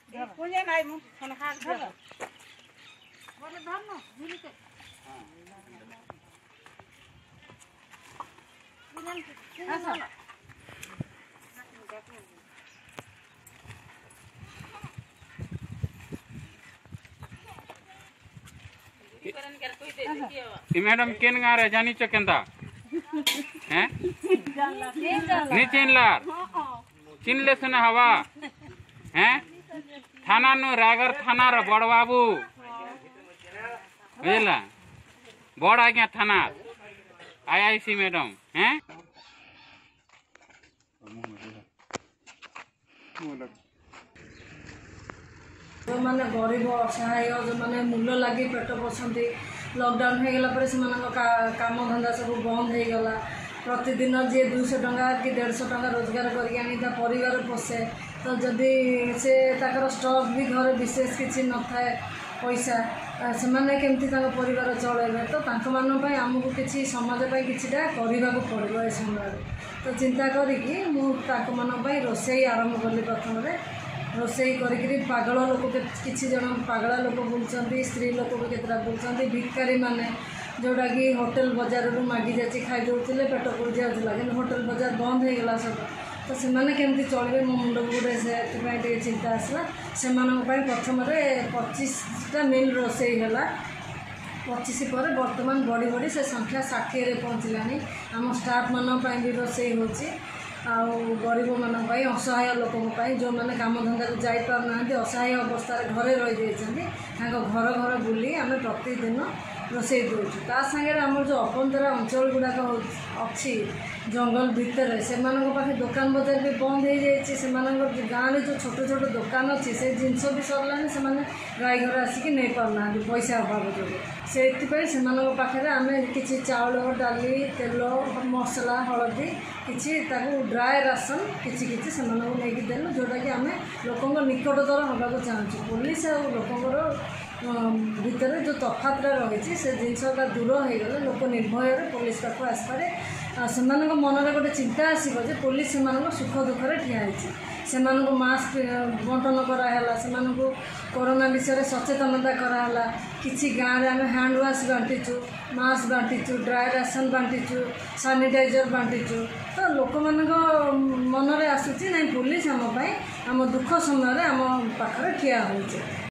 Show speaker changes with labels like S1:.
S1: पूजा नहीं मु खाना खा के बोले धर न झूली के अच्छा
S2: मैडम केन गारे जानी च केंदा हैं नहीं चिनलार चिनले सुना हवा हैं थाना नु रागर थाना र बड़ बाबू बुझला बड़ आज्ञा थाना आईआईसी मैडम हैं
S3: जो मैंने गरीब असहाय जो मैंने मूल्य लगी पेट पोषंती लॉकडाउन हो गला पर से काम धंदा सब बंद हो गला प्रतिदिन जी 200 टंका कि 150 टंका रोजगार कर परिवार पोषे तो जदि से ताकर स्टॉक भी घर विशेष किसी न थाए पैसा से मैंने केमती परिवार चलेबे तो आमको किसी समाज किसीटा करने पड़ो ए समय तो चिंता करी मुझे रोषे आरंभ कली प्रथम रोषे करी पागल लोक किसी जन पागला लोक बुलूँ स्त्री लोक भी केतटा बुलूँ भिकारी मैंने जोटा कि होटेल बजार रू मागी जाची खाई दौले पेट पुड़ जाऊला कि होटेल बजार बंद हो गला सब तो से केमती चलिए मो मुंड को गोटे से चिंता आसला से प्रथम 25टा मिल रोषे है 25 पर बर्तमान बढ़ी बढ़ी से संख्या 60 पहुँचलानी आम स्टाफ मान भी रोषे हो गरीब मान असहाय लोक जो मैंने कम धंदा को जापार असहाय अवस्था घरे रही जाती घर घर बुली आम प्रतिदिन रोषे दूँ ता सागर आम जो अपंतरा अंचल गुड़ाक अच्छी जंगल भितर से पाखे दुकान बजार भी बंद हो जाए गाँव में जो छोट छोट दुकान अच्छी से जिनस भी सरलानी से गाई घर आसिक नहीं पारना पैसा अभाव जो से पाखे आम कि चाउल डाली तेल मसला हलदी किसी ड्राए राशन किसी नहीं देलु जोटा कि आम लोक निकटतर होगा चाहूँ पुलिस और लोकर भितर जो तफातटा रही से जिनसा दूर हो गले लोक निर्भय पुलिस पाक आसपारे से मनरे गोटे चिंता आसो जे पुलिस से सुख दुखे ठियाई से मास्क बंटन कराला से कोरोना विषय सचेतनता कराला किसी गाँव में आम हैंड वाश बांटीचु मास्क बांटीचु ड्राए राशन बांटीचु सानिटाइजर बांटीचु तो लोक मनरे आसूँ ना पुलिस आम दुख समय आम पाखे ठिया हो।